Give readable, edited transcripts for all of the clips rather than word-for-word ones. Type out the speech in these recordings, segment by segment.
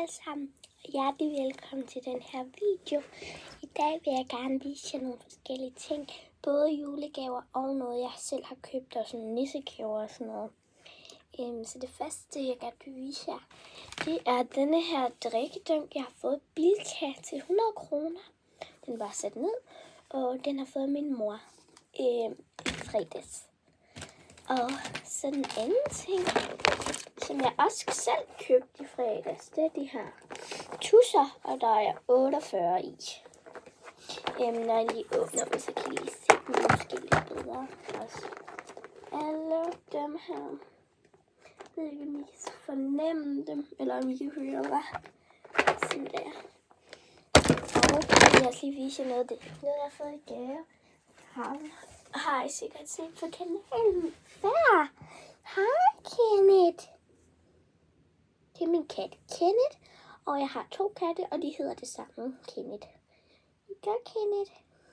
alle sammen, og hjertelig velkommen til den her video. I dag vil jeg gerne vise jer nogle forskellige ting, både julegaver og noget jeg selv har købt, og sådan nissegaver og sådan noget. Så det første jeg gerne vil vise jer, det er denne her drikkedunk. Jeg har fået Bilka til 100 kroner. Den var sat ned, og den har fået min mor i fredags. Og så den anden ting, som jeg også selv købte i fredags, det er de her tusser, og der er 48 i. Når jeg lige åbner dem, så kan I lige se dem måske lidt bedre også. Alle dem her. Jeg ved ikke, om I kan fornemme dem, eller om I kan høre, hvad? Sådan der. Og så vil jeg også lige vise jer noget, det jeg har fået i gave. Har I sikkert set på kanalen før. Hej Kenneth. Det er min kat Kenneth, og jeg har 2 katte, og de hedder det samme Kenneth. Godt Kenneth.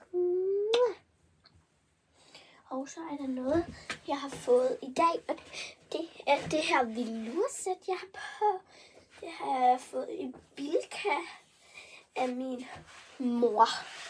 Og så er der noget, jeg har fået i dag, og det er det her velursæt, jeg har på. Det har jeg fået i Bilka af min mor.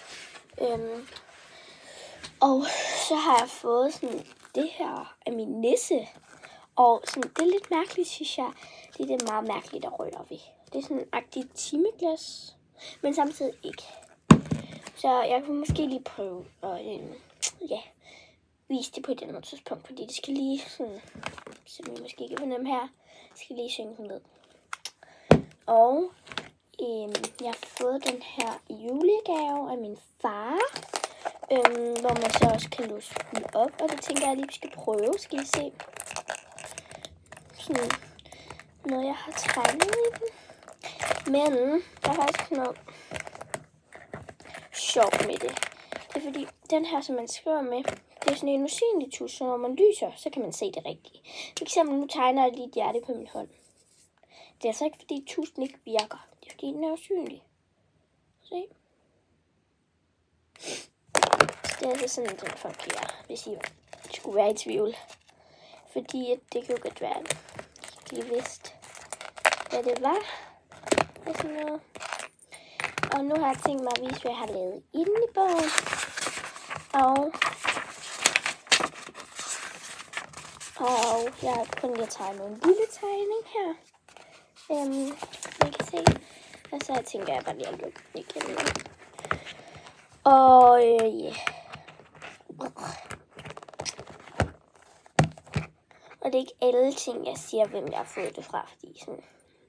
Og så har jeg fået sådan det her af min nisse. Og sådan, det er lidt mærkeligt, synes jeg. Det er meget mærkeligt at røre ved. Det er sådan en agtig timeglas, men samtidig ikke. Så jeg kunne måske lige prøve at vise det på et andet tidspunkt, fordi det skal lige sådan, som I måske kan fornemme her, skal lige synge ned. Og jeg har fået den her julegave af min far, hvor man så også kan låse den op, og det tænker jeg lige, vi skal prøve. Skal I se? Sådan noget, jeg har tegnet i den. Men der er faktisk noget sjovt med det. Det er fordi, den her, som man skriver med, det er sådan en usynlig tus, så når man lyser, så kan man se det rigtigt. For eksempel, nu tegner jeg lige et hjerte på min hånd. Det er altså ikke fordi tusen ikke virker. Det er fordi, den er usynlig. Se. Det er altså sådan, den fungerer, hvis I skulle være i tvivl. Fordi det kunne godt være, at I ikke vidste, hvad det var. Og sådan noget. Og nu har jeg tænkt mig at vise, hvad jeg har lavet inde i bogen. Og jeg har kun lige tegnet en lille tegning her. I kan se. Og så tænker jeg bare lige at lukke den igen. Og Og det er ikke alle ting, jeg siger, hvem jeg har fået det fra, fordi sådan,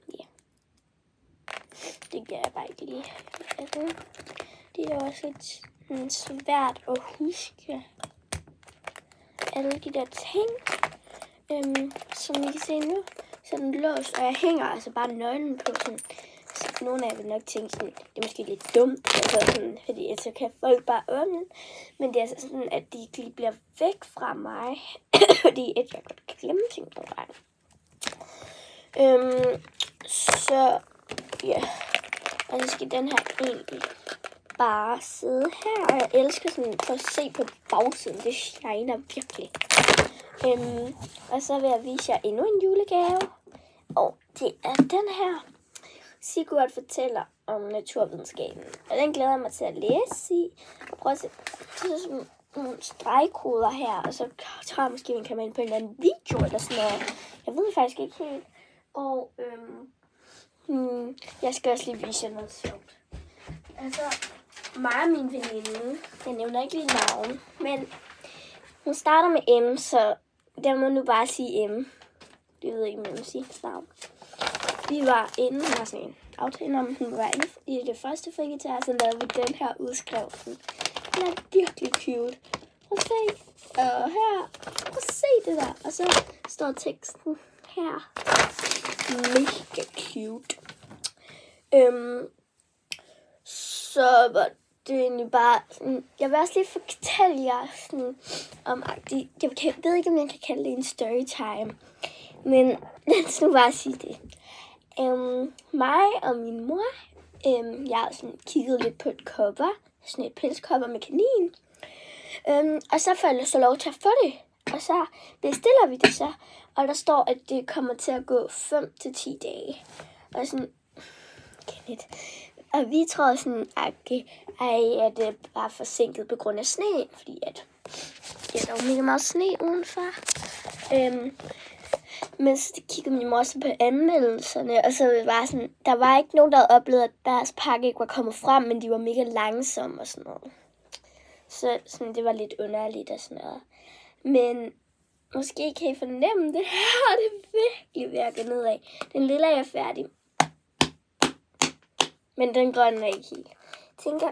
det gør jeg bare ikke lige. Det er også lidt svært at huske alle de der ting, som I kan se nu. Så den låst, og jeg hænger altså bare nøglen på sådan. Så nogle af jer vil nok tænke sådan, det er måske lidt dumt, altså sådan, fordi så kan folk bare åbne. Men det er altså sådan, at de ikke lige bliver væk fra mig, fordi jeg godt kan glemme ting nogle gange. Så ja, og så skal den her egentlig bare sidde her, og jeg elsker sådan at se på bagsiden, det shiner virkelig. Og så vil jeg vise jer endnu en julegave, og det er den her. Sigurd fortæller om naturvidenskaben, og den glæder jeg mig til at læse i. Og prøv at se, så er sådan nogle stregkoder her, og så tror jeg måske, vi kan ind på en eller anden video eller sådan noget. Jeg ved faktisk ikke helt. Og jeg skal også lige vise jer noget sjovt. Altså, mig og min veninde, jeg nævner ikke lige navn, men hun starter med M, så der må nu bare sige M. Det ved ikke, om jeg må sige navn. Vi var inde, hun har sådan en aftale om, hun var inde i det første frikvarter, så lavede vi den her udskrivelsen. Den er virkelig cute. Prøv at se. Og her. Prøv at se det der. Og så står teksten her. Mega cute. Så var det egentlig bare sådan, jeg vil også lige fortælle jer sådan, om, jeg ved ikke, om jeg kan kalde det en storytime, men lad os nu bare sige det. Mig og min mor, jeg har sådan kigget lidt på et cover, sådan et pelskopper med kanin, og så får jeg så lov til at få det, og så bestiller vi det så, og der står, at det kommer til at gå 5 til 10 dage, og sådan, forskelligt. Og vi tror sådan, at det var forsinket på grund af sne, fordi at der var mega meget sne udenfor. Men så kiggede min mor så på anmeldelserne, og så var sådan, der var ikke nogen, der havde oplevet, at deres pakke ikke var kommet frem, men de var mega langsomme og sådan noget. Så sådan, det var lidt underligt og sådan noget. Men måske kan I fornemme det her, det virkelig virker nedad. Den lille er færdig. Men den grønne er ikke helt. Jeg tænker,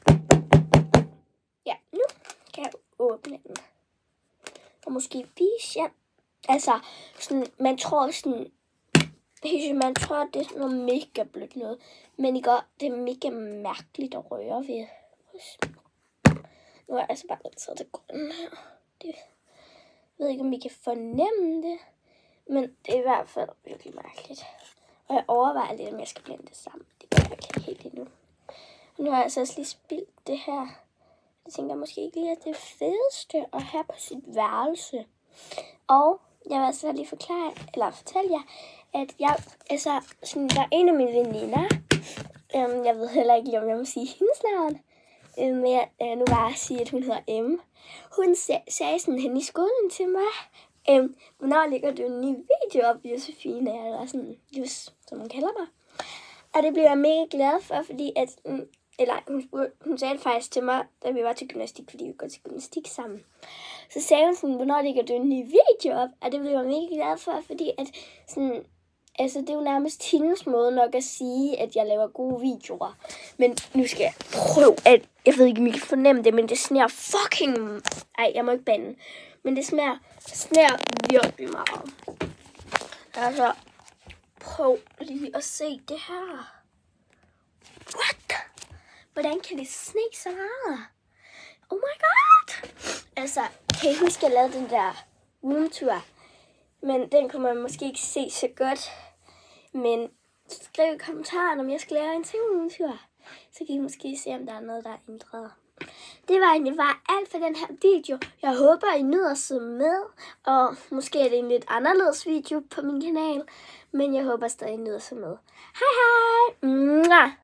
ja, nu kan jeg åbne den. Og måske vise jer. Altså, sådan, man tror sådan, man tror, det er sådan noget mega blødt noget. Men det er mega mærkeligt at røre ved. Nu er jeg altså bare taget det grønne her. Jeg ved ikke, om I kan fornemme det. Men det er i hvert fald virkelig mærkeligt. Og jeg overvejer lidt, om jeg skal blande det sammen. Det gør jeg ikke helt endnu. Og nu har jeg altså også lige spildt det her. Jeg tænker måske ikke lige, at det er fedeste at have på sit værelse. Og jeg vil altså lige fortælle jer, at der er en af mine veninder. Jeg ved heller ikke, om jeg må sige hendes navn. Men jeg nu bare sige, at hun hedder M. Hun sagde sådan hen i skolen til mig, hvornår ligger du en ny video op, Josefine, eller sådan, just, som hun kalder mig. Og det blev jeg mega glad for, fordi at, hun sagde det faktisk til mig, da vi var til gymnastik, fordi vi går til gymnastik sammen. Så sagde hun sådan, hvornår ligger du en ny video op, og det blev jeg mega glad for, fordi at sådan, altså, det er jo nærmest hendes måde nok at sige, at jeg laver gode videoer. Men nu skal jeg prøve at, jeg ved ikke, om I kan fornemme det, men det smager fucking, jeg må ikke bande. Men det smager virkelig meget. Altså, prøv lige at se det her. What? Hvordan kan det sne så meget? Oh my god! Altså, kan I huske, at jeg lavede den der roomtour? Men den kunne man måske ikke se så godt. Men skriv i kommentaren, om jeg skal lave en til roomtour. Så kan I måske se, om der er noget, der er ændret. Det var egentlig bare alt for den her video. Jeg håber, I nyder at se med. Og måske er det en lidt anderledes video på min kanal. Men jeg håber stadig, I nyder at se med. Hej hej! Mwah!